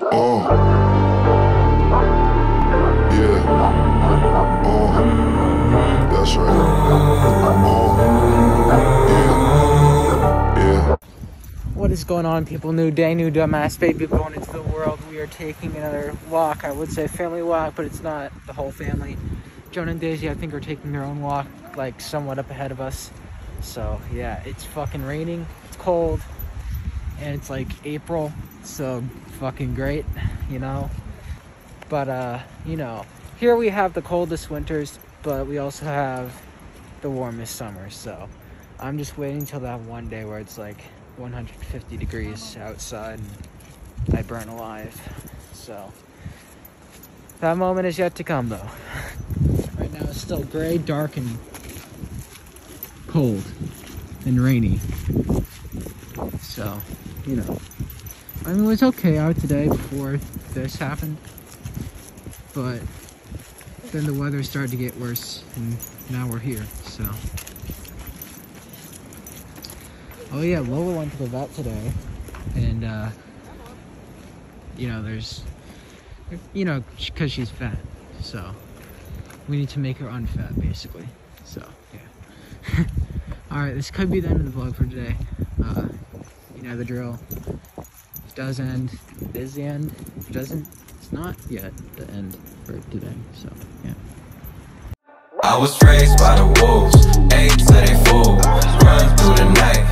Oh, yeah. Oh, that's right. Oh, yeah. What is going on, people? New day, new dumbass baby going into the world. We are taking another walk. I would say family walk, but it's not the whole family. Jonah and Daisy, I think, are taking their own walk, like somewhat up ahead of us. So yeah, it's fucking raining, it's cold, and it's like April, so fucking great, you know. But you know, here we have the coldest winters, but we also have the warmest summers. So I'm just waiting till that one day where it's like 150 degrees outside and I burn alive. So that moment is yet to come, though. Right now it's still gray, dark, and cold and rainy. So, you know, I mean, it was okay out today before this happened, but then the weather started to get worse, and now we're here. So, oh yeah, Lola went to the vet today, and you know, there's, you know, because she's fat, so we need to make her unfat, basically. So yeah. All right, this could be the end of the vlog for today. You know the drill. If it does end, it is the end. If it doesn't, it's not yet the end for today. So yeah. I was raised by the wolves, ate till they full, run through the night.